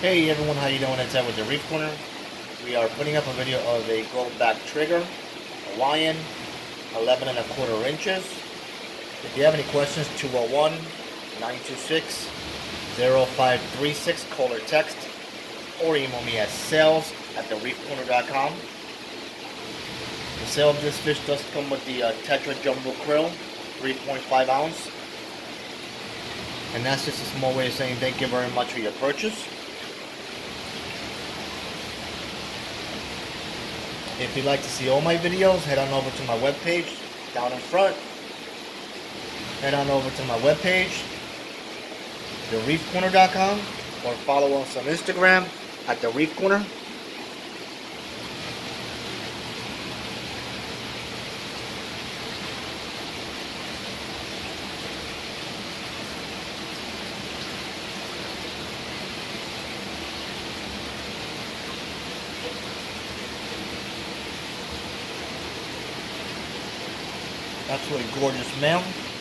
Hey everyone, how you doing? It's Ed with the Reef Corner. We are putting up a video of a gold back trigger, Hawaiian, 11 and a quarter inches. If you have any questions, 201-926-0536, call or text, or email me at sales@thereefcorner.com. The sale of this fish does come with the Tetra Jumbo Krill, 3.5 ounce. And that's just a small way of saying thank you very much for your purchase. If you'd like to see all my videos, head on over to my webpage down in front. Head on over to my webpage, thereefcorner.com, or follow us on Instagram at The Reef Corner. Absolutely gorgeous male.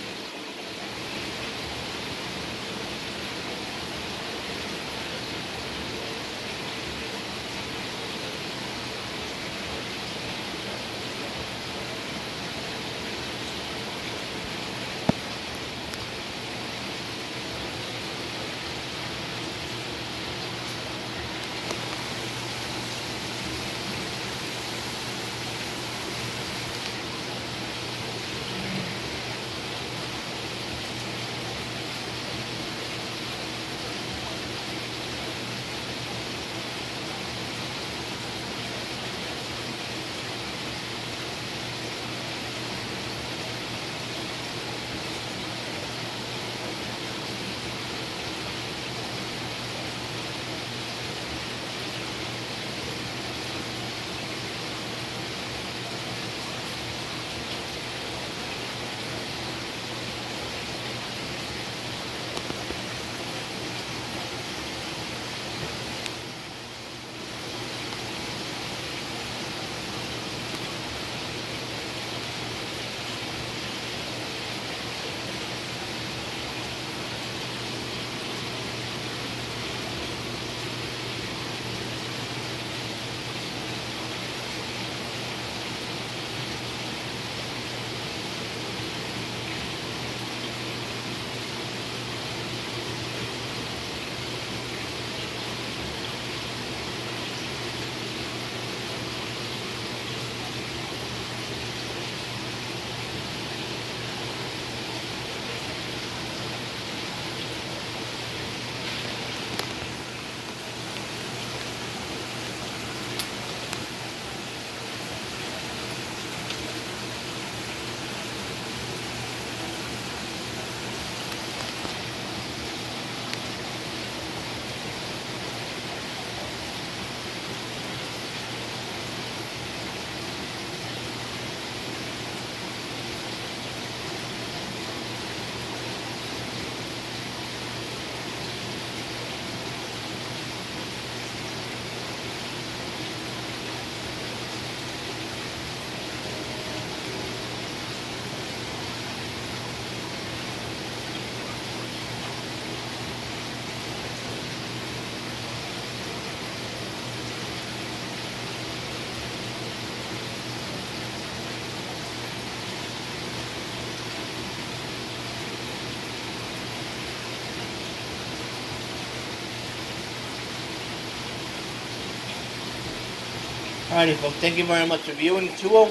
Alrighty folks, thank you very much for viewing.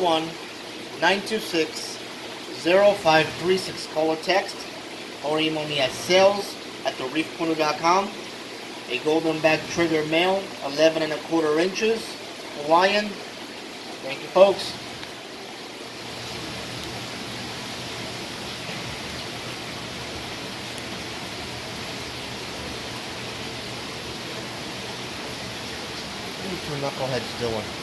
201-926-0536, call or text, or email me at sales@thereefcorner.com. A golden back trigger male, 11 and a quarter inches, Hawaiian. Thank you folks. What are you two knuckleheads doing?